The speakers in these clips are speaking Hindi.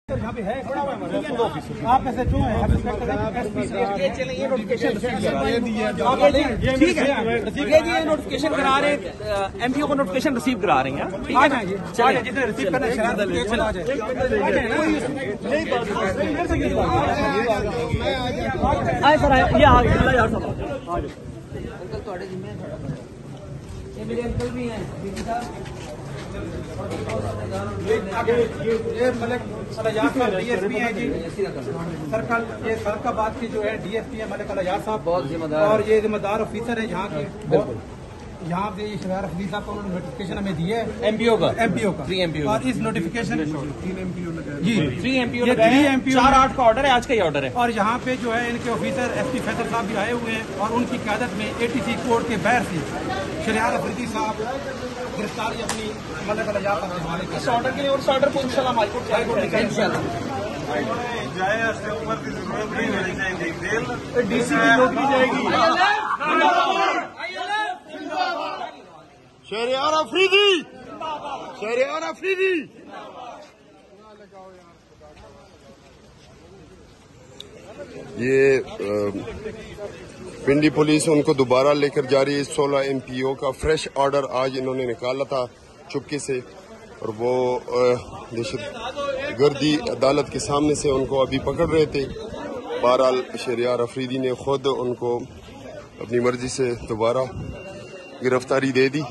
यहाँ पे है आप ऐसे क्यों है ये नोटिफिकेशन ठीक है ये नोटिफिकेशन करा रहे एमपीओ को नोटिफिकेशन रिसीव करा रहे हैं ठीक है ना चलिए जितने रिसीव करना आए सर ये आ गया यार सब अंकल थोड़े जिम्मे ये मेरे अंकल भी हैं ये मलिक अलायार साहब डीएसपी हैं जी सर्कल ये फरकाबाद की जो है डीएसपी है मलिक अलायार साहब बहुत जिम्मेदार और ये जिम्मेदार ऑफिसर है यहाँ के यहाँ पे शरार हफीज साहब को उन्होंने नोटिफिकेशन हमें दी है एमपीओ का 3 एमपीओ और इस नोटिफिकेशन जी 3 एमपीओ 4/8 का ऑर्डर है आज का ही ऑर्डर है और यहाँ पे जो है इनके ऑफिसर एसपी फैसल साहब भी आए हुए हैं और उनकी क़यादत में एटीसी कोर्ट के बाहर से शरियार अफरीदी साहब गिरफ्तारी अपनी मलिक अलायार साहब इस ऑर्डर के लिए और इस ऑर्डर को इंशाल्लाह हाईकोर्ट इंशाल्लाह डीसी की नौकरी जाएगी शहरियार अफरीदी शहरियार अफरीदी ये पिंडी पुलिस उनको दोबारा लेकर जा रही है 16 एमपीओ का फ्रेश ऑर्डर आज इन्होंने निकाला था चुपके से और वो दहशतगर्दी अदालत के सामने से उनको अभी पकड़ रहे थे। बहरहाल शहरियार अफरीदी ने खुद उनको अपनी मर्जी से दोबारा गिरफ्तारी दे दी।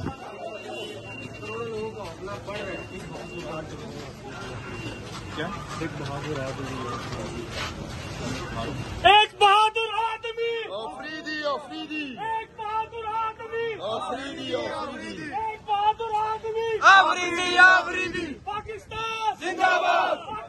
एक बहादुर आदमी अफरीदी अफरीदी एक बहादुर आदमी अफरीदी अफरीदी एक बहादुर आदमी अफरीदी अफरीदी पाकिस्तान जिंदाबाद।